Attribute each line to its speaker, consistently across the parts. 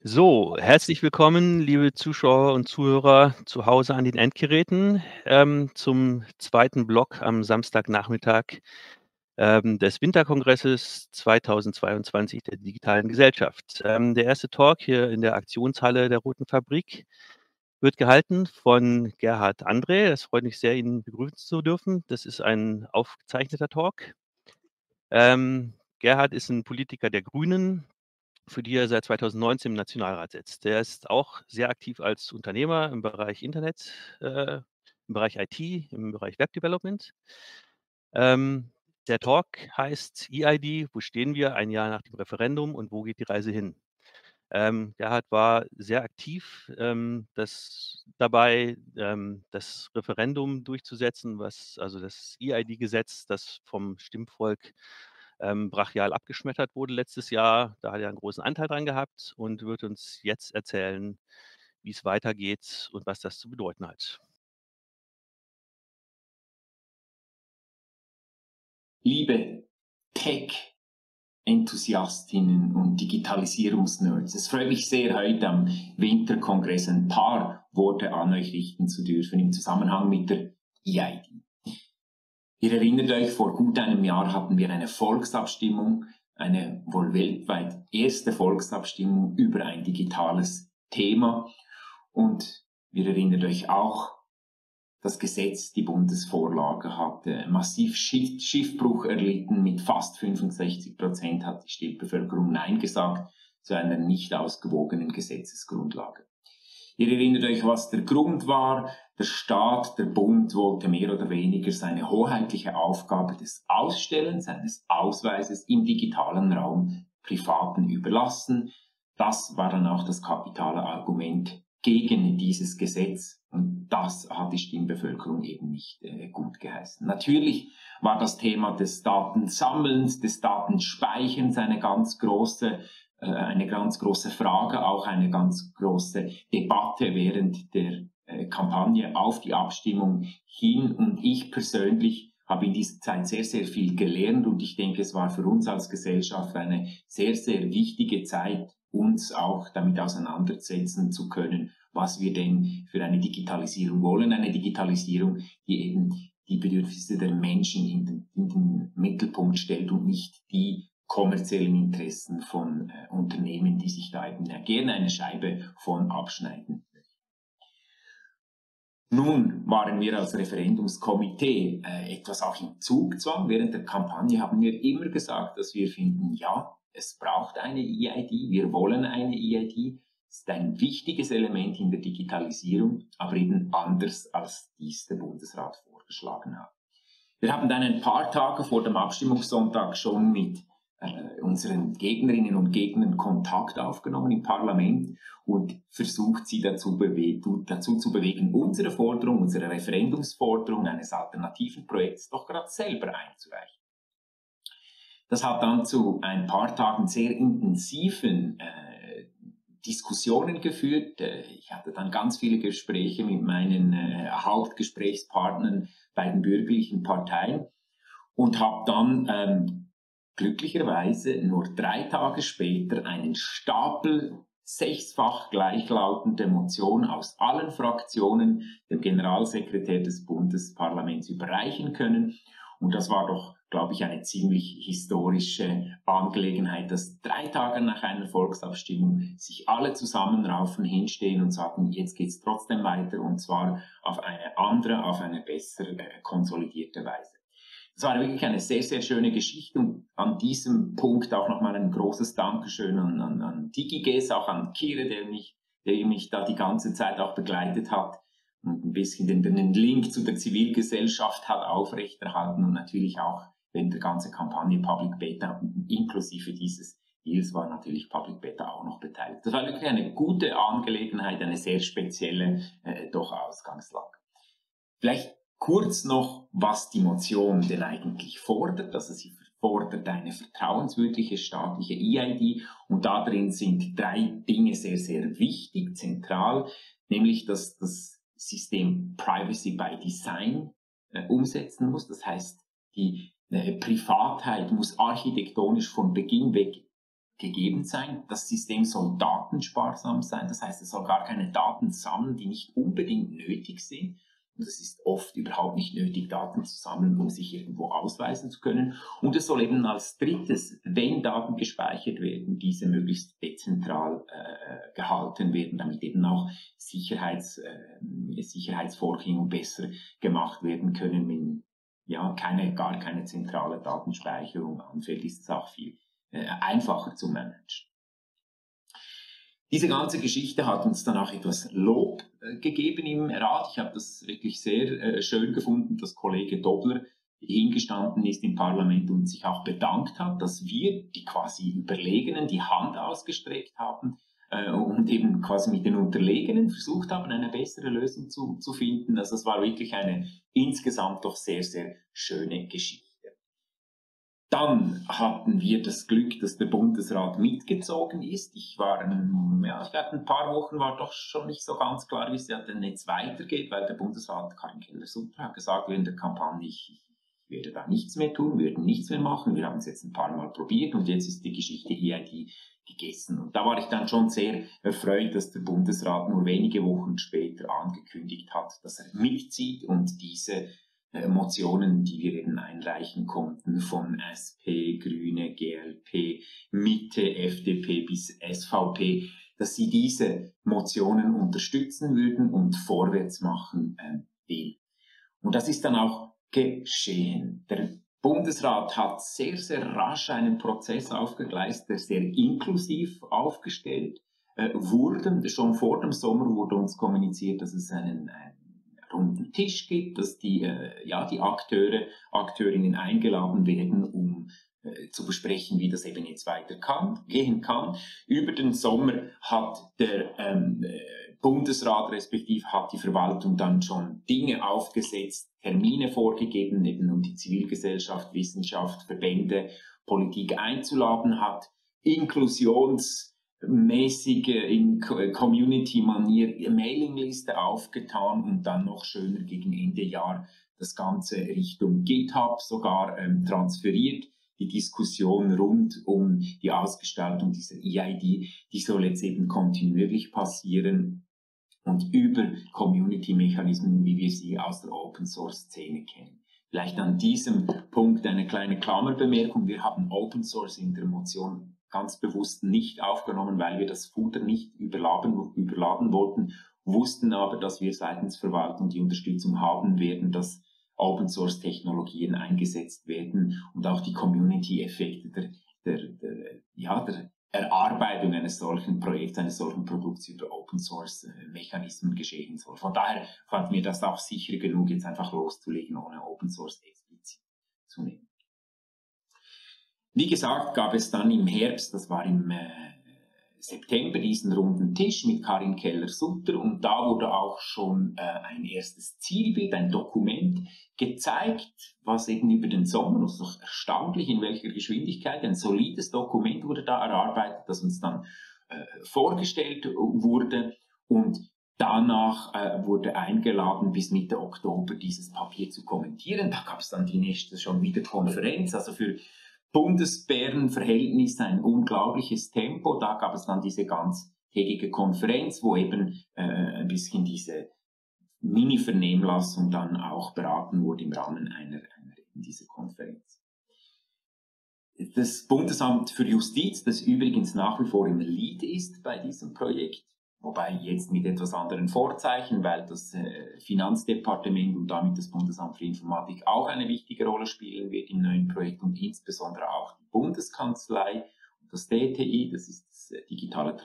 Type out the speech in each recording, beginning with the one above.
Speaker 1: So, herzlich willkommen, liebe Zuschauer und Zuhörer zu Hause an den Endgeräten, zum zweiten Block am Samstagnachmittag, des Winterkongresses 2022 der Digitalen Gesellschaft. Der erste Talk hier in der Aktionshalle der Roten Fabrik wird gehalten von Gerhard Andrä. Es freut mich sehr, ihn begrüßen zu dürfen. Das ist ein aufgezeichneter Talk. Gerhard ist ein Politiker der Grünen, für die er seit 2019 im Nationalrat sitzt. Der ist auch sehr aktiv als Unternehmer im Bereich Internet, im Bereich IT, im Bereich Web Development. Ähm, der Talk heißt EID, wo stehen wir ein Jahr nach dem Referendum und wo geht die Reise hin? Gerhard war sehr aktiv, das Referendum durchzusetzen, also das EID-Gesetz, das vom Stimmvolk brachial abgeschmettert wurde letztes Jahr. Da hat er einen großen Anteil dran gehabt und wird uns jetzt erzählen, wie es weitergeht und was das zu bedeuten hat.
Speaker 2: Liebe Tech-Enthusiastinnen und Digitalisierungsnerds, es freut mich sehr, heute am Winterkongress ein paar Worte an euch richten zu dürfen im Zusammenhang mit der EID. Ihr erinnert euch, vor gut einem Jahr hatten wir eine Volksabstimmung, eine wohl weltweit erste Volksabstimmung über ein digitales Thema. Und ihr erinnert euch auch, das Gesetz, die Bundesvorlage, hat massiv Schiffbruch erlitten. Mit fast 65% hat die Stimmbevölkerung Nein gesagt zu einer nicht ausgewogenen Gesetzesgrundlage. Ihr erinnert euch, was der Grund war. Der Staat, der Bund, wollte mehr oder weniger seine hoheitliche Aufgabe des Ausstellens eines Ausweises im digitalen Raum Privaten überlassen. Das war dann auch das kapitale Argument gegen dieses Gesetz, und das hat die Stimmbevölkerung eben nicht gut geheißen. Natürlich war das Thema des Datensammelns, des Datenspeicherns eine ganz große Frage, auch eine ganz große Debatte während der Kampagne auf die Abstimmung hin. Und ich persönlich habe in dieser Zeit sehr, sehr viel gelernt, und ich denke, es war für uns als Gesellschaft eine sehr, sehr wichtige Zeit, uns auch damit auseinandersetzen zu können, was wir denn für eine Digitalisierung wollen. Eine Digitalisierung, die eben die Bedürfnisse der Menschen in den Mittelpunkt stellt und nicht die kommerziellen Interessen von Unternehmen, die sich da eben gerne eine Scheibe von abschneiden. Nun waren wir als Referendumskomitee etwas auch im Zugzwang. Während der Kampagne haben wir immer gesagt, dass wir finden, ja, es braucht eine EID, wir wollen eine EID. Es ist ein wichtiges Element in der Digitalisierung, aber eben anders, als dies der Bundesrat vorgeschlagen hat. Wir haben dann ein paar Tage vor dem Abstimmungssonntag schon mit unseren Gegnerinnen und Gegnern Kontakt aufgenommen im Parlament und versucht, sie dazu zu bewegen, unsere Forderung, unsere Referendumsforderung eines alternativen Projekts doch gerade selber einzureichen. Das hat dann zu ein paar Tagen sehr intensiven Diskussionen geführt. Ich hatte dann ganz viele Gespräche mit meinen Hauptgesprächspartnern bei den bürgerlichen Parteien und habe dann glücklicherweise nur 3 Tage später einen Stapel 6-fach gleichlautende Motion aus allen Fraktionen dem Generalsekretär des Bundesparlaments überreichen können. Und das war doch, glaube ich, eine ziemlich historische Angelegenheit, dass 3 Tage nach einer Volksabstimmung sich alle zusammenraufen, hinstehen und sagen, jetzt geht's trotzdem weiter, und zwar auf eine andere, auf eine bessere, konsolidierte Weise. Das war wirklich eine sehr, sehr schöne Geschichte, und an diesem Punkt auch nochmal ein großes Dankeschön an DigiGes, auch an Kire, der mich da die ganze Zeit auch begleitet hat und ein bisschen den Link zu der Zivilgesellschaft hat aufrechterhalten, und natürlich auch während der ganzen Kampagne Public Beta inklusive dieses Deals war natürlich Public Beta auch noch beteiligt. Das war wirklich eine gute Angelegenheit, eine sehr spezielle doch Ausgangslage. Vielleicht kurz noch, was die Motion denn eigentlich fordert. Also sie fordert eine vertrauenswürdige staatliche EID, und da drin sind 3 Dinge sehr, sehr wichtig, zentral, nämlich dass das System Privacy by Design umsetzen muss. Das heißt, die Privatheit muss architektonisch von Beginn weg gegeben sein. Das System soll datensparsam sein, das heißt, es soll gar keine Daten sammeln, die nicht unbedingt nötig sind. Und es ist oft überhaupt nicht nötig, Daten zu sammeln, um sich irgendwo ausweisen zu können. Und es soll eben als drittes, wenn Daten gespeichert werden, diese möglichst dezentral gehalten werden, damit eben auch Sicherheitsvorkehrungen besser gemacht werden können. Wenn gar keine zentrale Datenspeicherung anfällt, ist es auch viel einfacher zu managen. Diese ganze Geschichte hat uns dann auch etwas Lob gegeben im Rat. Ich habe das wirklich sehr schön gefunden, dass Kollege Dobler hingestanden ist im Parlament und sich auch bedankt hat, dass wir, die quasi Überlegenen, die Hand ausgestreckt haben und eben quasi mit den Unterlegenen versucht haben, eine bessere Lösung zu finden. Also es war wirklich eine insgesamt doch sehr, sehr schöne Geschichte. Dann hatten wir das Glück, dass der Bundesrat mitgezogen ist. Seit ein paar Wochen war doch schon nicht so ganz klar, wie es ja denn jetzt weitergeht, weil der Bundesrat Karin Keller-Sutter hat gesagt, während der Kampagne, ich werde da nichts mehr tun, wir werden nichts mehr machen. Wir haben es jetzt ein paar Mal probiert und jetzt ist die Geschichte EID gegessen. Und da war ich dann schon sehr erfreut, dass der Bundesrat nur wenige Wochen später angekündigt hat, dass er mitzieht und diese Motionen, die wir eben einreichen konnten, von SP, Grüne, GLP, Mitte, FDP bis SVP, dass sie diese Motionen unterstützen würden und vorwärts machen will. Und das ist dann auch geschehen. Der Bundesrat hat sehr, sehr rasch einen Prozess aufgegleist, der sehr inklusiv aufgestellt wurde. Schon vor dem Sommer wurde uns kommuniziert, dass es einen runden Tisch gibt, dass die Akteurinnen eingeladen werden, um zu besprechen, wie das eben jetzt gehen kann. Über den Sommer hat der Bundesrat respektive hat die Verwaltung dann schon Dinge aufgesetzt, Termine vorgegeben, eben um die Zivilgesellschaft, Wissenschaft, Verbände, Politik einzuladen, hat inklusionsmäßige in Community-Manier Mailingliste aufgetan und dann noch schöner gegen Ende Jahr das Ganze Richtung GitHub sogar transferiert. Die Diskussion rund um die Ausgestaltung dieser EID, die soll jetzt eben kontinuierlich passieren und über Community-Mechanismen, wie wir sie aus der Open-Source-Szene kennen. Vielleicht an diesem Punkt eine kleine Klammerbemerkung. Wir haben Open Source in der Motion ganz bewusst nicht aufgenommen, weil wir das Futter nicht überladen wollten, wussten aber, dass wir seitens Verwaltung die Unterstützung haben werden, dass Open Source Technologien eingesetzt werden und auch die Community-Effekte der Erarbeitung eines solchen Projekts, eines solchen Produkts über Open Source Mechanismen geschehen soll. Von daher fanden wir das auch sicher genug, jetzt einfach loszulegen, ohne Open Source explizit zu nehmen. Wie gesagt, gab es dann im Herbst, das war im September, diesen runden Tisch mit Karin Keller-Sutter und da wurde auch schon ein erstes Zielbild, ein Dokument gezeigt, was eben über den Sommer, das ist doch erstaunlich, in welcher Geschwindigkeit, ein solides Dokument wurde da erarbeitet, das uns dann vorgestellt wurde und danach wurde eingeladen, bis Mitte Oktober dieses Papier zu kommentieren. Da gab es dann die nächste schon wieder Konferenz, also für Bundesbären-Verhältnis ein unglaubliches Tempo. Da gab es dann diese ganztägige Konferenz, wo eben ein bisschen diese Mini-Vernehmlassung dann auch beraten wurde im Rahmen dieser Konferenz. Das Bundesamt für Justiz, das übrigens nach wie vor im Lead ist bei diesem Projekt, wobei jetzt mit etwas anderen Vorzeichen, weil das Finanzdepartement und damit das Bundesamt für Informatik auch eine wichtige Rolle spielen wird im neuen Projekt und insbesondere auch die Bundeskanzlei und das DTI, das ist das digitale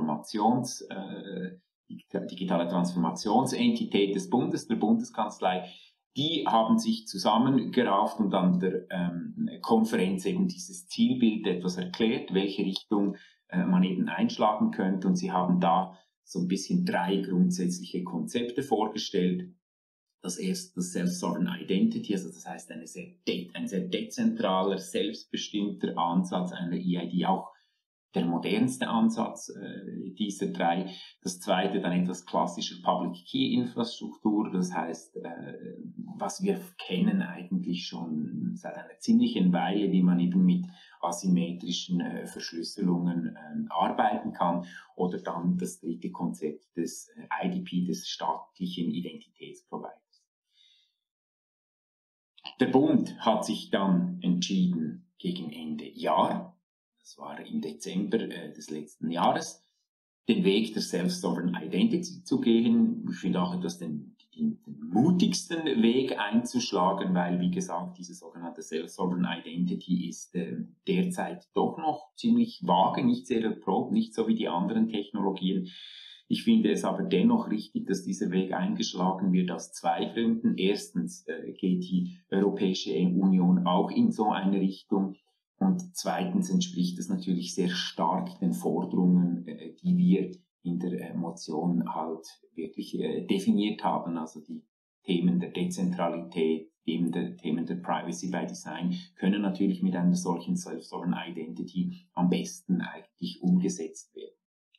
Speaker 2: Transformationsentität des Bundes, der Bundeskanzlei. Die haben sich zusammengerauft und an der Konferenz eben dieses Zielbild etwas erklärt, welche Richtung man eben einschlagen könnte und sie haben da so ein bisschen 3 grundsätzliche Konzepte vorgestellt. Das erste, das Self-Sovereign Identity, also das heißt ein sehr dezentraler, selbstbestimmter Ansatz einer EID, auch der modernste Ansatz dieser 3. Das zweite dann etwas klassischer Public Key Infrastruktur, das heißt, was wir kennen eigentlich schon seit einer ziemlichen Weile, wie man eben mit asymmetrischen Verschlüsselungen arbeiten kann. Oder dann das dritte Konzept des IDP, des staatlichen Identitätsproviders. Der Bund hat sich dann entschieden, gegen Ende Jahr, das war im Dezember des letzten Jahres, den Weg der Self-Sovereign Identity zu gehen. Ich finde auch etwas den mutigsten Weg einzuschlagen, weil, wie gesagt, diese sogenannte Self-Sovereign Identity ist derzeit doch noch ziemlich vage, nicht sehr erprobt, nicht so wie die anderen Technologien. Ich finde es aber dennoch richtig, dass dieser Weg eingeschlagen wird aus zwei Gründen. Erstens geht die Europäische Union auch in so eine Richtung. Und zweitens entspricht es natürlich sehr stark den Forderungen, die wir in der Motion halt wirklich definiert haben. Also die Themen der Dezentralität, Themen der Privacy by Design können natürlich mit einer solchen Self-Sovereign Identity am besten eigentlich umgesetzt werden.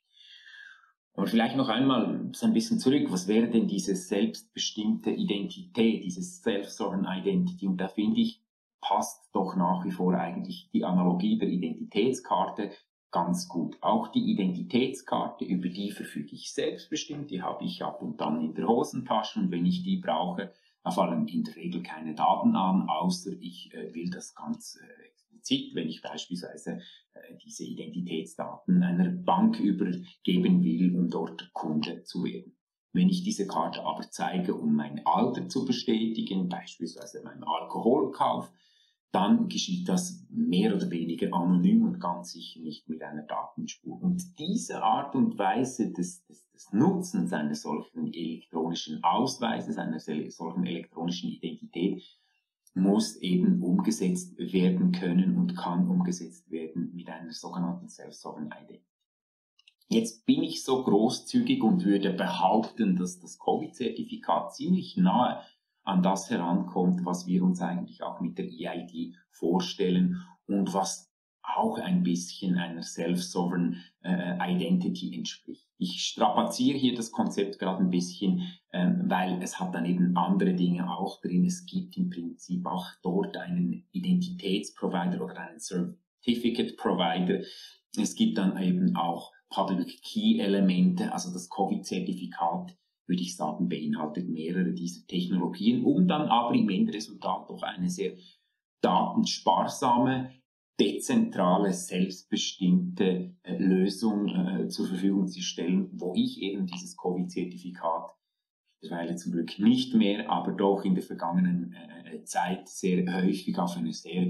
Speaker 2: Aber vielleicht noch einmal so ein bisschen zurück, was wäre denn diese selbstbestimmte Identität, diese Self-Sovereign Identity? Und da finde ich, passt doch nach wie vor eigentlich die Analogie der Identitätskarte ganz gut. Auch die Identitätskarte, über die verfüge ich selbstbestimmt, die habe ich ab und dann in der Hosentasche, und wenn ich die brauche, da fallen in der Regel keine Daten an, außer ich will das ganz explizit, wenn ich beispielsweise diese Identitätsdaten einer Bank übergeben will, um dort Kunde zu werden. Wenn ich diese Karte aber zeige, um mein Alter zu bestätigen, beispielsweise beim Alkoholkauf, dann geschieht das mehr oder weniger anonym und ganz sicher nicht mit einer Datenspur. Und diese Art und Weise des Nutzens eines solchen elektronischen Ausweises, einer solchen elektronischen Identität, muss eben umgesetzt werden können und kann umgesetzt werden mit einer sogenannten Self-Sovereign Identity. Jetzt bin ich so großzügig und würde behaupten, dass das Covid-Zertifikat ziemlich nahe an das herankommt, was wir uns eigentlich auch mit der EID vorstellen und was auch ein bisschen einer Self-Sovereign Identity entspricht. Ich strapaziere hier das Konzept gerade ein bisschen, weil es hat dann eben andere Dinge auch drin. Es gibt im Prinzip auch dort einen Identitätsprovider oder einen Certificate Provider. Es gibt dann eben auch Public Key Elemente, also das Covid-Zertifikat, würde ich sagen, beinhaltet mehrere dieser Technologien, um dann aber im Endresultat doch eine sehr datensparsame, dezentrale, selbstbestimmte Lösung zur Verfügung zu stellen, wo ich eben dieses Covid-Zertifikat, mittlerweile zum Glück nicht mehr, aber doch in der vergangenen Zeit sehr häufig auf eine sehr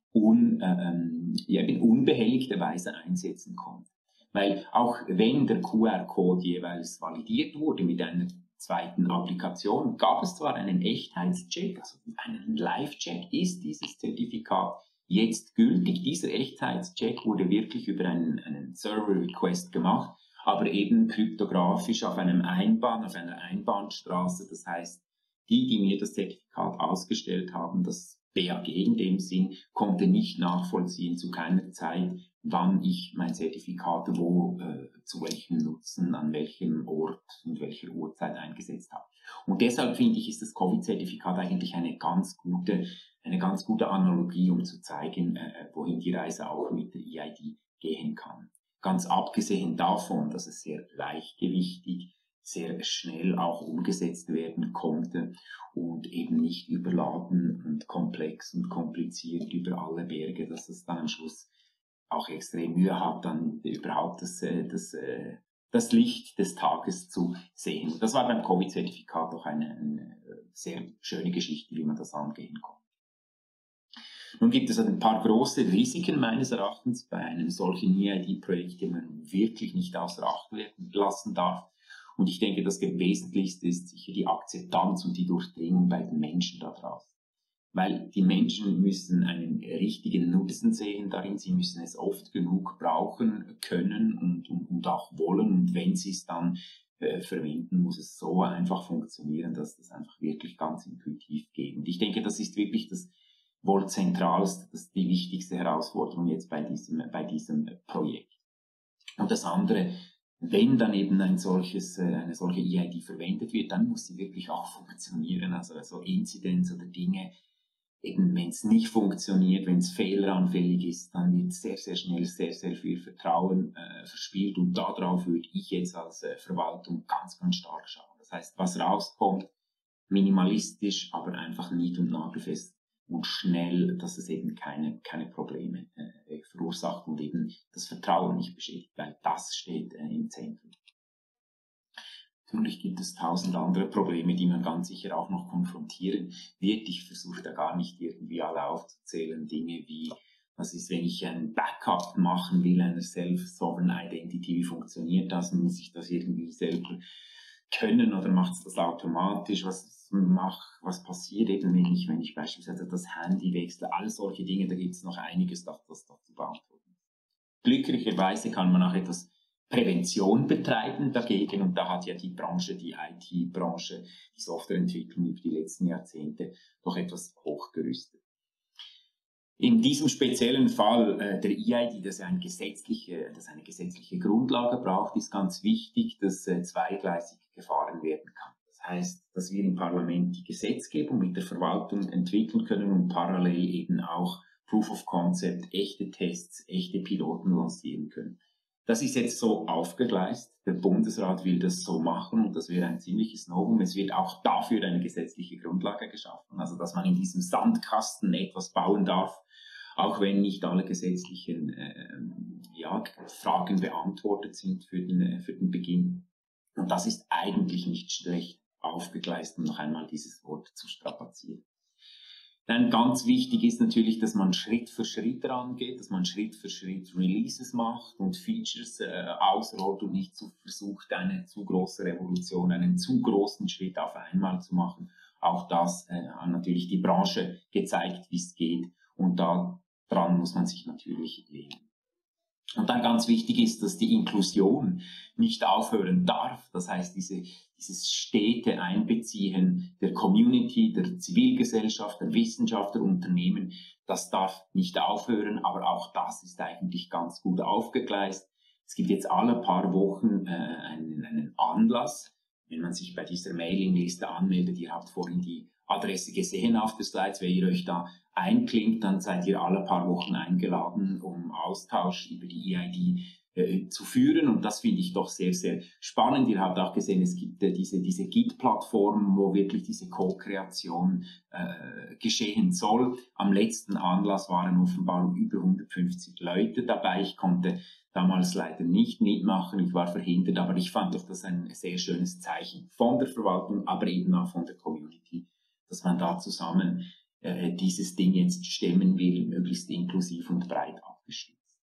Speaker 2: unbehelligte Weise einsetzen konnte. Weil auch wenn der QR-Code jeweils validiert wurde mit einer zweiten Applikation, gab es zwar einen Echtheitscheck, also einen Live-Check, ist dieses Zertifikat jetzt gültig. Dieser Echtheitscheck wurde wirklich über einen Server-Request gemacht, aber eben kryptografisch auf einer Einbahnstraße. Das heißt, die mir das Zertifikat ausgestellt haben, das BAG in dem Sinn, konnte nicht nachvollziehen zu keiner Zeit, wann ich mein Zertifikat zu welchem Nutzen, an welchem Ort und welcher Uhrzeit eingesetzt habe. Und deshalb finde ich, ist das Covid-Zertifikat eigentlich eine ganz gute Analogie, um zu zeigen, wohin die Reise auch mit der EID gehen kann. Ganz abgesehen davon, dass es sehr leichtgewichtig, sehr schnell auch umgesetzt werden konnte und eben nicht überladen und komplex und kompliziert über alle Berge, dass es dann am Schluss auch extrem Mühe hat, dann überhaupt das Licht des Tages zu sehen. Das war beim Covid-Zertifikat auch eine sehr schöne Geschichte, wie man das angehen konnte. Nun gibt es ein paar große Risiken meines Erachtens bei einem solchen EID-Projekt, die man wirklich nicht außer Acht lassen darf. Und ich denke, das Wesentlichste ist sicher die Akzeptanz und die Durchdringung bei den Menschen da draußen. Weil die Menschen müssen einen richtigen Nutzen sehen darin, sie müssen es oft genug brauchen können und auch wollen. Und wenn sie es dann verwenden, muss es so einfach funktionieren, dass das einfach wirklich ganz intuitiv geht. Und ich denke, das ist wirklich das wohl zentralste, das ist die wichtigste Herausforderung jetzt bei diesem Projekt. Und das andere, wenn dann eben eine solche EID verwendet wird, dann muss sie wirklich auch funktionieren. Also so Inzidenz oder Dinge, eben, wenn es nicht funktioniert, wenn es fehleranfällig ist, dann wird sehr, sehr schnell sehr, sehr viel Vertrauen verspielt. Und darauf würde ich jetzt als Verwaltung ganz, ganz stark schauen. Das heißt, was rauskommt, minimalistisch, aber einfach nied- und nagelfest und schnell, dass es eben keine Probleme verursacht und eben das Vertrauen nicht beschädigt, weil das steht im Zentrum. Natürlich gibt es 1000 andere Probleme, die man ganz sicher auch noch konfrontieren wird. Ich versuche da gar nicht irgendwie alle aufzuzählen. Dinge wie, was ist, wenn ich ein Backup machen will, einer Self-Sovereign Identity, wie funktioniert das? Muss ich das irgendwie selber können oder macht es das automatisch? Was passiert eben, wenn ich beispielsweise das Handy wechsle? All solche Dinge, da gibt es noch einiges, das zu beantworten. Glücklicherweise kann man auch etwas Prävention betreiben dagegen, und da hat ja die Branche, die IT-Branche, die Softwareentwicklung über die letzten Jahrzehnte doch etwas hochgerüstet. In diesem speziellen Fall der EID, das eine gesetzliche Grundlage braucht, ist ganz wichtig, dass zweigleisig gefahren werden kann. Das heißt, dass wir im Parlament die Gesetzgebung mit der Verwaltung entwickeln können und parallel eben auch Proof of Concept, echte Tests, echte Piloten lancieren können. Das ist jetzt so aufgegleist. Der Bundesrat will das so machen und das wäre ein ziemliches Novum. Es wird auch dafür eine gesetzliche Grundlage geschaffen, also dass man in diesem Sandkasten etwas bauen darf, auch wenn nicht alle gesetzlichen Fragen beantwortet sind für den Beginn. Und das ist eigentlich nicht schlecht aufgegleist, um noch einmal dieses Wort zu strapazieren. Dann ganz wichtig ist natürlich, dass man Schritt für Schritt rangeht, dass man Schritt für Schritt Releases macht und Features ausrollt und nicht versucht, eine zu große Revolution, einen zu großen Schritt auf einmal zu machen. Auch das hat natürlich die Branche gezeigt, wie es geht, und daran muss man sich natürlich legen. Und dann ganz wichtig ist, dass die Inklusion nicht aufhören darf. Das heißt, dieses stete Einbeziehen der Community, der Zivilgesellschaft, der Wissenschaft, der Unternehmen, das darf nicht aufhören. Aber auch das ist eigentlich ganz gut aufgegleist. Es gibt jetzt alle paar Wochen einen Anlass. Wenn man sich bei dieser Mailingliste anmeldet, ihr habt vorhin die Adresse gesehen auf der Slides, wenn ihr euch da einklingt, dann seid ihr alle paar Wochen eingeladen, um Austausch über die EID zu führen, und das finde ich doch sehr, sehr spannend. Ihr habt auch gesehen, es gibt diese Git-Plattform, wo wirklich diese Co-Kreation geschehen soll. Am letzten Anlass waren offenbar über 150 Leute dabei. Ich konnte damals leider nicht mitmachen, ich war verhindert, aber ich fand doch das ein sehr schönes Zeichen von der Verwaltung, aber eben auch von der Community, dass man da zusammen dieses Ding jetzt stemmen will, möglichst inklusiv und breit abgestützt.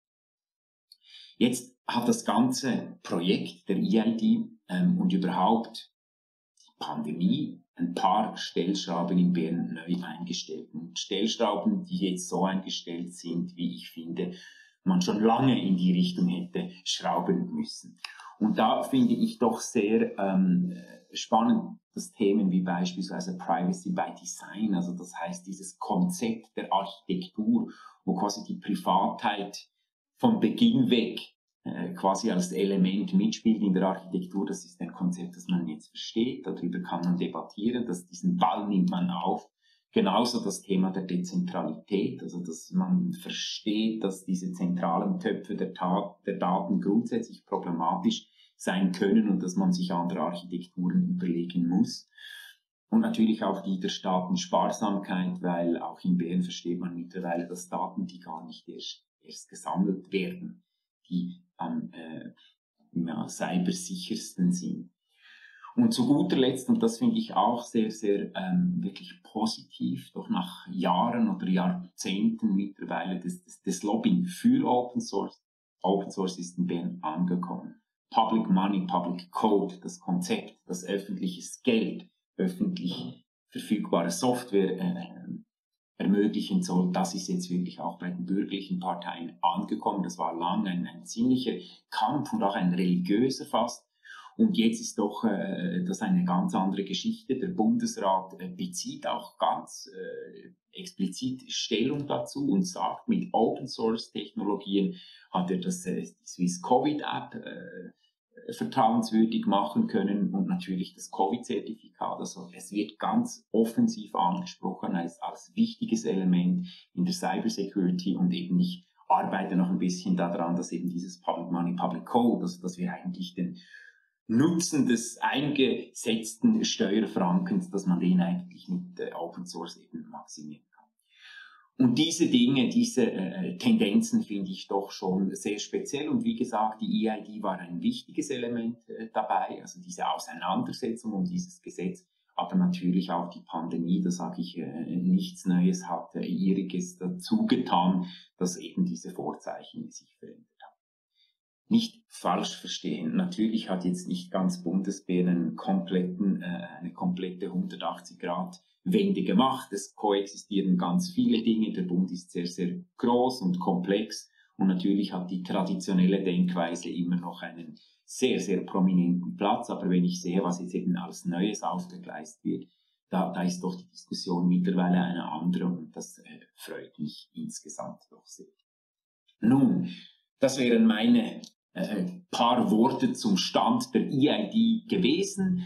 Speaker 2: Jetzt hat das ganze Projekt der EID und überhaupt die Pandemie ein paar Stellschrauben in Bern neu eingestellt. Und Stellschrauben, die jetzt so eingestellt sind, wie ich finde, man schon lange in die Richtung hätte schrauben müssen. Und da finde ich doch sehr spannend, dass Themen wie beispielsweise Privacy by Design, also das heißt dieses Konzept der Architektur, wo quasi die Privatheit von Beginn weg quasi als Element mitspielt in der Architektur, das ist ein Konzept, das man jetzt versteht, darüber kann man debattieren, diesen Ball nimmt man auf. Genauso das Thema der Dezentralität, also dass man versteht, dass diese zentralen Töpfe der Daten grundsätzlich problematisch sein können und dass man sich andere Architekturen überlegen muss. Und natürlich auch die der Datensparsamkeit, weil auch in Bern versteht man mittlerweile, dass Daten, die gar nicht erst gesammelt werden, die am cybersichersten sind. Und zu guter Letzt, und das finde ich auch sehr, sehr wirklich positiv, doch nach Jahren oder Jahrzehnten mittlerweile des Lobbying für Open Source. Open Source ist in Bern angekommen. Public Money, Public Code, das Konzept, das öffentliches Geld, öffentlich verfügbare Software ermöglichen soll, das ist jetzt wirklich auch bei den bürgerlichen Parteien angekommen. Das war lange ein ziemlicher Kampf und auch ein religiöser fast. Und jetzt ist doch das eine ganz andere Geschichte. Der Bundesrat bezieht auch ganz explizit Stellung dazu und sagt, mit Open Source Technologien hat er die Swiss Covid App vertrauenswürdig machen können und natürlich das Covid-Zertifikat. Also es wird ganz offensiv angesprochen als wichtiges Element in der Cybersecurity und eben ich arbeite noch ein bisschen daran, dass eben dieses Public Money, Public Code, also dass wir eigentlich den Nutzen des eingesetzten Steuerfrankens, dass man den eigentlich mit Open Source eben maximieren kann. Und diese Dinge, diese Tendenzen finde ich doch schon sehr speziell. Und wie gesagt, die EID war ein wichtiges Element dabei, also diese Auseinandersetzung um dieses Gesetz. Aber natürlich auch die Pandemie, da sage ich, nichts Neues hat ihriges dazu getan, dass eben diese Vorzeichen sich verändert haben. Nicht falsch verstehen. Natürlich hat jetzt nicht ganz Bundesbären eine komplette 180-Grad-Wende gemacht. Es koexistieren ganz viele Dinge. Der Bund ist sehr, sehr groß und komplex. Und natürlich hat die traditionelle Denkweise immer noch einen sehr, sehr prominenten Platz. Aber wenn ich sehe, was jetzt eben als Neues aufgegleist wird, da ist doch die Diskussion mittlerweile eine andere und das freut mich insgesamt doch sehr. Nun, das wären meine paar Worte zum Stand der EID gewesen.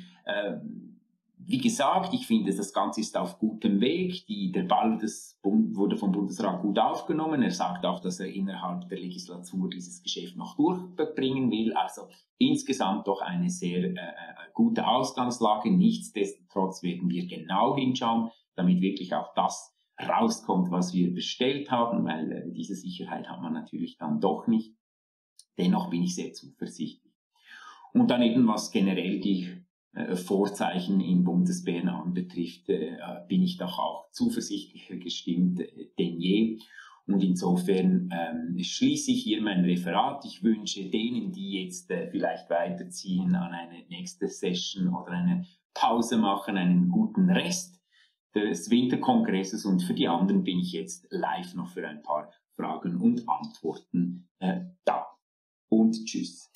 Speaker 2: Wie gesagt, ich finde, das Ganze ist auf gutem Weg. Der Ball wurde vom Bundesrat gut aufgenommen. Er sagt auch, dass er innerhalb der Legislatur dieses Geschäft noch durchbringen will. Also insgesamt doch eine sehr gute Ausgangslage. Nichtsdestotrotz werden wir genau hinschauen, damit wirklich auch das rauskommt, was wir bestellt haben, weil diese Sicherheit hat man natürlich dann doch nicht. Dennoch bin ich sehr zuversichtlich. Und dann eben, was generell die Vorzeichen in Bundesbären anbetrifft, bin ich doch auch zuversichtlicher gestimmt denn je. Und insofern schließe ich hier mein Referat. Ich wünsche denen, die jetzt vielleicht weiterziehen an eine nächste Session oder eine Pause machen, einen guten Rest des Winterkongresses. Und für die anderen bin ich jetzt live noch für ein paar Fragen und Antworten da. Und tschüss.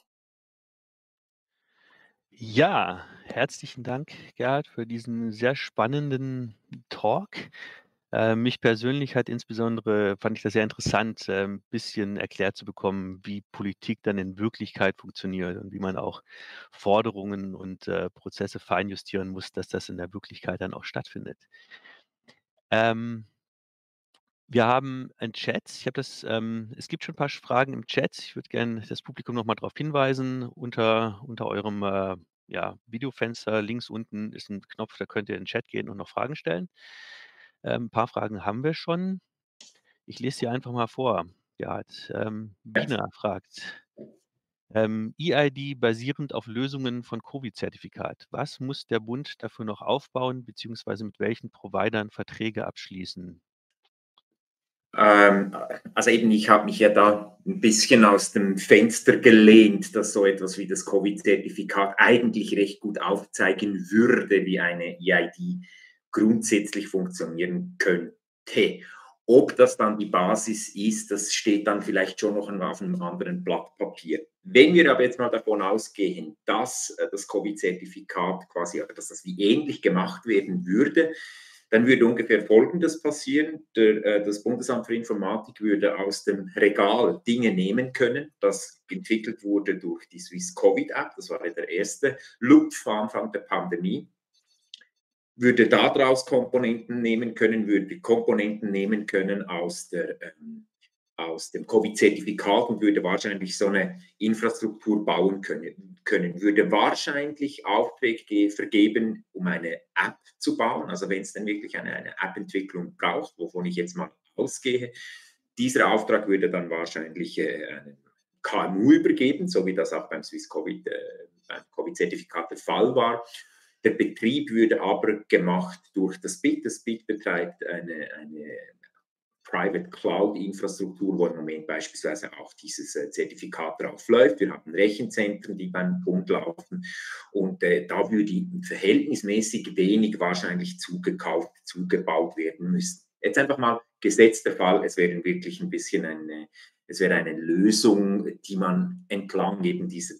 Speaker 1: Ja, herzlichen Dank, Gerhard, für diesen sehr spannenden Talk. Mich persönlich fand ich das sehr interessant, ein bisschen erklärt zu bekommen, wie Politik dann in Wirklichkeit funktioniert und wie man auch Forderungen und Prozesse feinjustieren muss, dass das in der Wirklichkeit dann auch stattfindet. Wir haben einen Chat. Es gibt schon ein paar Fragen im Chat. Ich würde gerne das Publikum noch mal darauf hinweisen. Unter eurem Videofenster links unten ist ein Knopf, da könnt ihr in den Chat gehen und noch Fragen stellen. Ein paar Fragen haben wir schon. Ich lese sie einfach mal vor. Gerhard, Wiener fragt: EID basierend auf Lösungen von Covid-Zertifikat. Was muss der Bund dafür noch aufbauen, beziehungsweise mit welchen Providern Verträge abschließen?
Speaker 3: Also eben, ich habe mich ja da ein bisschen aus dem Fenster gelehnt, dass so etwas wie das Covid-Zertifikat eigentlich recht gut aufzeigen würde, wie eine EID grundsätzlich funktionieren könnte. Ob das dann die Basis ist, das steht dann vielleicht schon noch auf einem anderen Blatt Papier. Wenn wir aber jetzt mal davon ausgehen, dass das Covid-Zertifikat quasi, dass das wie ähnlich gemacht werden würde, dann würde ungefähr Folgendes passieren. Das Bundesamt für Informatik würde aus dem Regal Dinge nehmen können, das entwickelt wurde durch die Swiss Covid App, das war ja der erste Lupf am Anfang der Pandemie, würde daraus Komponenten nehmen können, würde Komponenten nehmen können aus dem Covid-Zertifikat und würde wahrscheinlich so eine Infrastruktur bauen können, würde wahrscheinlich Aufträge vergeben, um eine App zu bauen. Also wenn es dann wirklich eine App-Entwicklung braucht, wovon ich jetzt mal ausgehe, dieser Auftrag würde dann wahrscheinlich einen KMU übergeben, so wie das auch beim Swiss Covid-Zertifikat der Fall war. Der Betrieb würde aber gemacht durch das BIT. Das BIT betreibt eine Private Cloud-Infrastruktur, wo im Moment beispielsweise auch dieses Zertifikat drauf läuft. Wir haben Rechenzentren, die beim Bund laufen und da würde verhältnismäßig wenig wahrscheinlich zugebaut werden müssen. Jetzt einfach mal gesetzter Fall, es wäre wirklich ein bisschen es wäre eine Lösung, die man entlang eben dieser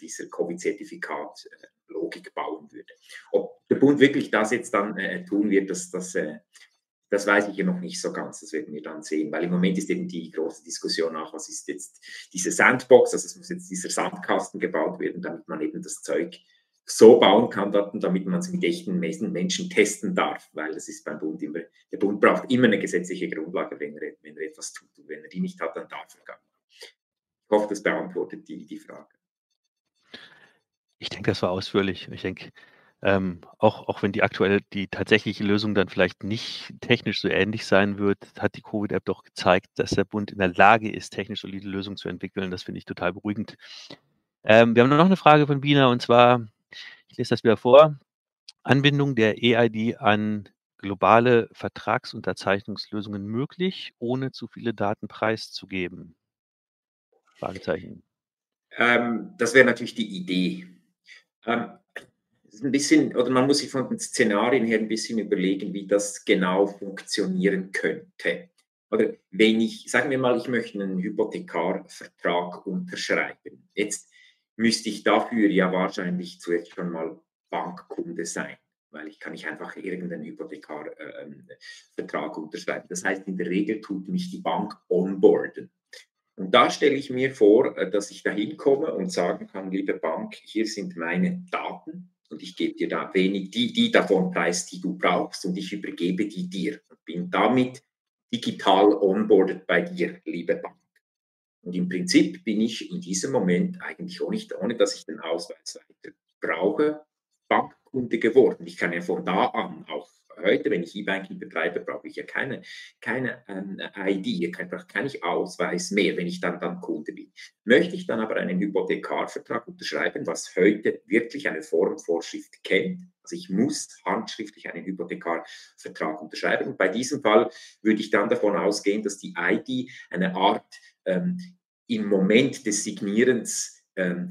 Speaker 3: Covid-Zertifikat-Logik bauen würde. Ob der Bund wirklich das jetzt dann tun wird, das Das weiß ich ja noch nicht so ganz, das werden wir dann sehen, weil im Moment ist eben die große Diskussion auch, was ist jetzt diese Sandbox, also es muss jetzt dieser Sandkasten gebaut werden, damit man eben das Zeug so bauen kann, damit man es mit echten Menschen testen darf, weil das ist beim Bund immer, der Bund braucht immer eine gesetzliche Grundlage, wenn er etwas tut, und wenn er die nicht hat, dann darf er gar nicht. Ich hoffe, das beantwortet die Frage.
Speaker 1: Ich denke, das war ausführlich. Ich denke, auch wenn die tatsächliche Lösung dann vielleicht nicht technisch so ähnlich sein wird, hat die Covid-App doch gezeigt, dass der Bund in der Lage ist, technisch solide Lösungen zu entwickeln. Das finde ich total beruhigend. Wir haben noch eine Frage von Bina, und zwar, ich lese das wieder vor: Anbindung der eID an globale Vertragsunterzeichnungslösungen möglich, ohne zu viele Daten preiszugeben? Fragezeichen.
Speaker 3: Das wäre natürlich die Idee. Das ist ein bisschen, oder man muss sich von den Szenarien her ein bisschen überlegen, wie das genau funktionieren könnte. Oder sagen wir mal, ich möchte einen Hypothekarvertrag unterschreiben. Jetzt müsste ich dafür ja wahrscheinlich zuerst schon mal Bankkunde sein, weil ich kann nicht einfach irgendeinen Hypothekarvertrag unterschreiben. Das heißt, in der Regel tut mich die Bank onboarden. Und da stelle ich mir vor, dass ich da hinkomme und sagen kann, liebe Bank, hier sind meine Daten und ich gebe dir da die davon preis, die du brauchst, und ich übergebe die dir und bin damit digital onboarded bei dir, liebe Bank. Und im Prinzip bin ich in diesem Moment eigentlich auch nicht, ohne dass ich den Ausweis weiter brauche, Bankkunde geworden. Ich kann ja von da an, auch heute, wenn ich E-Banking betreibe, brauche ich ja keine ID, keinen Ausweis mehr, wenn ich dann Kunde bin. Möchte ich dann aber einen Hypothekarvertrag unterschreiben, was heute wirklich eine Formvorschrift kennt, also ich muss handschriftlich einen Hypothekarvertrag unterschreiben. Und bei diesem Fall würde ich dann davon ausgehen, dass die ID eine Art im Moment des Signierens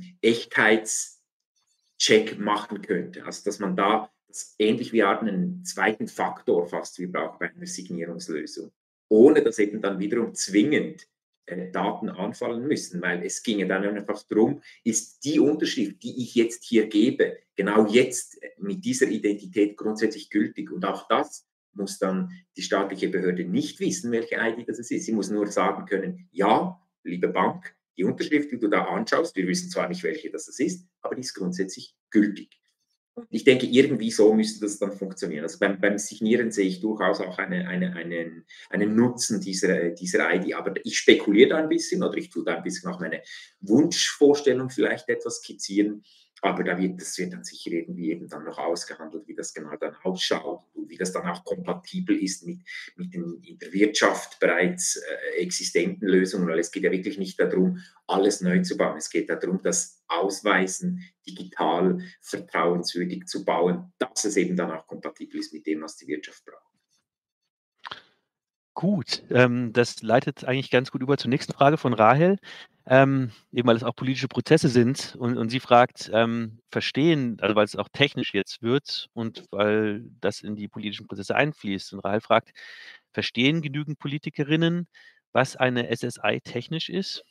Speaker 3: Echtheitscheck machen könnte. Also dass man da ähnlich wie einen zweiten Faktor fast wie braucht bei einer Signierungslösung, ohne dass eben dann wiederum zwingend Daten anfallen müssen, weil es ginge dann einfach darum, ist die Unterschrift, die ich jetzt hier gebe, genau jetzt mit dieser Identität grundsätzlich gültig, und auch das muss dann die staatliche Behörde nicht wissen, welche ID das ist. Sie muss nur sagen können, ja, liebe Bank, die Unterschrift, die du da anschaust, wir wissen zwar nicht, welche das ist, aber die ist grundsätzlich gültig. Ich denke, irgendwie so müsste das dann funktionieren. Also beim Signieren sehe ich durchaus auch einen Nutzen dieser ID. Aber ich spekuliere da ein bisschen, oder ich tue da ein bisschen auch meine Wunschvorstellung vielleicht etwas skizzieren. Aber das wird dann sicher irgendwie eben dann noch ausgehandelt, wie das genau dann ausschaut und wie das dann auch kompatibel ist mit den in der Wirtschaft bereits existenten Lösungen, weil es geht ja wirklich nicht darum, alles neu zu bauen. Es geht darum, das Ausweisen digital vertrauenswürdig zu bauen, dass es eben dann auch kompatibel ist mit dem, was die Wirtschaft braucht.
Speaker 1: Gut, das leitet eigentlich ganz gut über zur nächsten Frage von Rahel, eben weil es auch politische Prozesse sind, und sie fragt, verstehen, also weil es auch technisch jetzt wird und weil das in die politischen Prozesse einfließt. Und Rahel fragt, verstehen genügend Politikerinnen, was eine SSI technisch ist?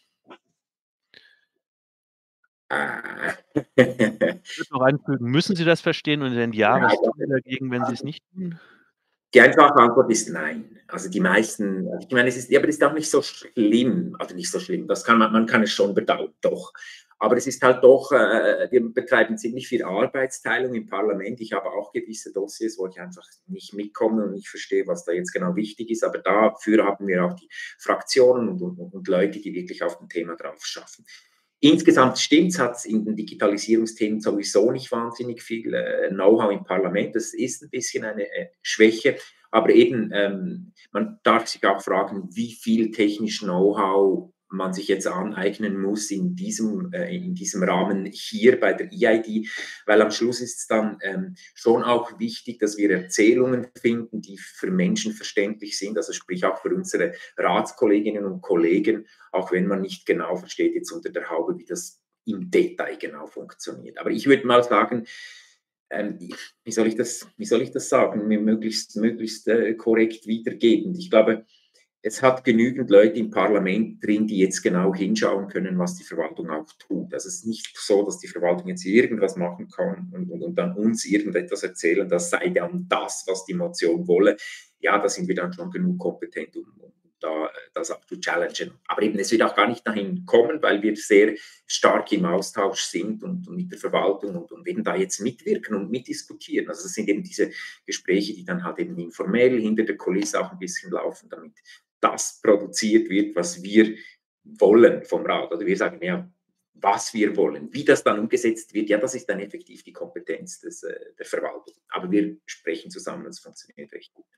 Speaker 1: Ich würde noch anfügen, müssen sie das verstehen, und wenn ja, was tun sie dagegen, wenn sie es nicht tun?
Speaker 3: Die einfache Antwort ist nein. Also die meisten, ich meine, aber es ist auch nicht so schlimm, also nicht so schlimm, man kann es schon bedauern, doch. Aber es ist halt doch, wir betreiben ziemlich viel Arbeitsteilung im Parlament. Ich habe auch gewisse Dossiers, wo ich einfach nicht mitkomme und nicht verstehe, was da jetzt genau wichtig ist. Aber dafür haben wir auch die Fraktionen und Leute, die wirklich auf dem Thema drauf schaffen. Insgesamt stimmt es, hat es in den Digitalisierungsthemen sowieso nicht wahnsinnig viel Know-how im Parlament. Das ist ein bisschen eine Schwäche. Aber eben, man darf sich auch fragen, wie viel technisch Know-how man sich jetzt aneignen muss in diesem Rahmen hier bei der eID, weil am Schluss ist es dann schon auch wichtig, dass wir Erzählungen finden, die für Menschen verständlich sind, also sprich auch für unsere Ratskolleginnen und Kollegen, auch wenn man nicht genau versteht jetzt unter der Haube, wie das im Detail genau funktioniert. Aber ich würde mal sagen, wie soll ich das sagen, mir möglichst korrekt wiedergeben. Ich glaube, es hat genügend Leute im Parlament drin, die jetzt genau hinschauen können, was die Verwaltung auch tut. Also es ist nicht so, dass die Verwaltung jetzt irgendwas machen kann und dann uns irgendetwas erzählen, das sei dann das, was die Motion wolle. ja, da sind wir dann schon genug kompetent, um da das auch zu challengen. Aber eben, es wird auch gar nicht dahin kommen, weil wir sehr stark im Austausch sind und mit der Verwaltung und eben da jetzt mitwirken und mitdiskutieren. Also das sind eben diese Gespräche, die dann halt eben informell hinter der Kulisse auch ein bisschen laufen, damit das produziert wird, was wir wollen vom Rat. Oder wir sagen, ja, was wir wollen. Wie das dann umgesetzt wird, ja, das ist dann effektiv die Kompetenz der Verwaltung. Aber wir sprechen zusammen, es funktioniert recht gut.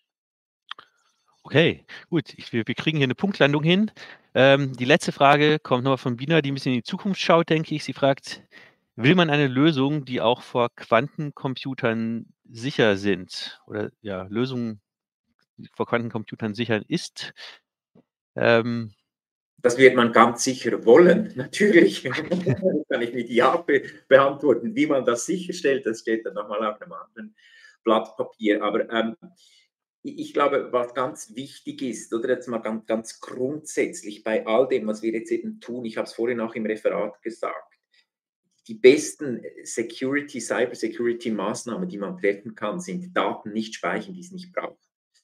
Speaker 1: Okay, gut. Wir kriegen hier eine Punktlandung hin. Die letzte Frage kommt nochmal von Bina, die ein bisschen in die Zukunft schaut, denke ich. Sie fragt, will man eine Lösung, die auch vor Quantencomputern sicher sind? Oder ja, Lösungen, die vor Quantencomputern sicher ist?
Speaker 3: Das wird man ganz sicher wollen, natürlich. Das kann ich mit Ja beantworten. Wie man das sicherstellt, das steht dann nochmal auf einem anderen Blatt Papier. Aber ich glaube, was ganz wichtig ist, oder jetzt mal ganz grundsätzlich bei all dem, was wir jetzt eben tun, ich habe es vorhin auch im Referat gesagt, die besten Cyber-Security-Maßnahmen, die man treffen kann, sind Daten nicht speichern, die es nicht braucht.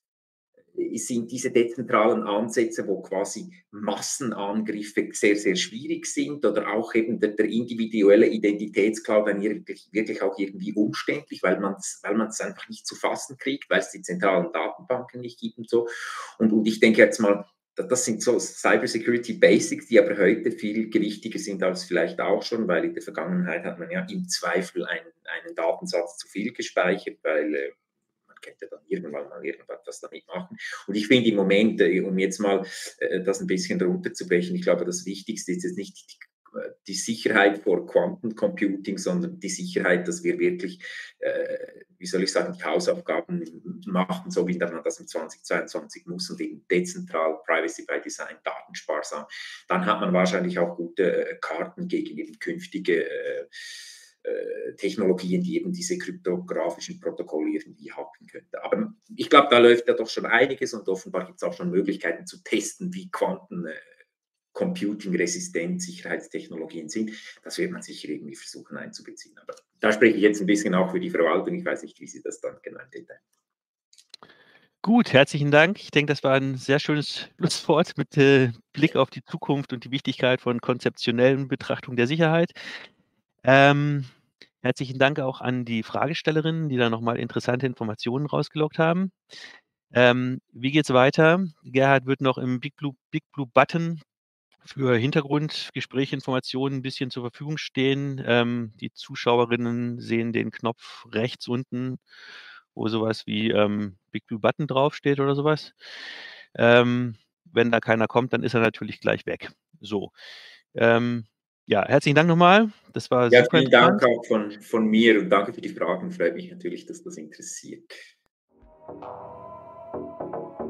Speaker 3: Sind diese dezentralen Ansätze, wo quasi Massenangriffe sehr, sehr schwierig sind oder auch eben der individuelle Identitätscloud dann wirklich auch irgendwie umständlich, weil man es einfach nicht zu fassen kriegt, weil es die zentralen Datenbanken nicht gibt und so. Und ich denke jetzt mal, das sind so Cybersecurity Basics, die aber heute viel gewichtiger sind als vielleicht auch schon, weil in der Vergangenheit hat man ja im Zweifel einen Datensatz zu viel gespeichert, weil könnte dann irgendwann mal irgendwas damit machen. Und ich finde im Moment, um jetzt mal das ein bisschen runterzubrechen, ich glaube, das Wichtigste ist jetzt nicht die Sicherheit vor Quantencomputing, sondern die Sicherheit, dass wir wirklich, wie soll ich sagen, die Hausaufgaben machen, so wie man das im 2022 muss und eben dezentral, Privacy by Design, datensparsam. Dann hat man wahrscheinlich auch gute Karten gegen eben künftige Technologien, die eben diese kryptografischen Protokolle irgendwie hacken könnten. Aber ich glaube, da läuft ja doch schon einiges und offenbar gibt es auch schon Möglichkeiten zu testen, wie Quantencomputing-resistent Sicherheitstechnologien sind. Das wird man sicher irgendwie versuchen einzubeziehen. Aber da spreche ich jetzt ein bisschen auch für die Verwaltung. Ich weiß nicht, wie Sie das dann genau im Detail.
Speaker 1: Gut, herzlichen Dank. Ich denke, das war ein sehr schönes Schlusswort mit Blick auf die Zukunft und die Wichtigkeit von konzeptionellen Betrachtung der Sicherheit. Herzlichen Dank auch an die Fragestellerinnen, die da nochmal interessante Informationen rausgelockt haben. Wie geht's weiter? Gerhard wird noch im Big Blue Button für Hintergrundgespräche, Informationen ein bisschen zur Verfügung stehen. Die Zuschauerinnen sehen den Knopf rechts unten, wo sowas wie Big Blue Button draufsteht oder sowas. Wenn da keiner kommt, dann ist er natürlich gleich weg. So. Ja, herzlichen Dank nochmal. Das war
Speaker 3: ja,
Speaker 1: super
Speaker 3: vielen Dank
Speaker 1: interessant.
Speaker 3: auch von mir und danke für die Fragen. Freut mich natürlich, dass das interessiert.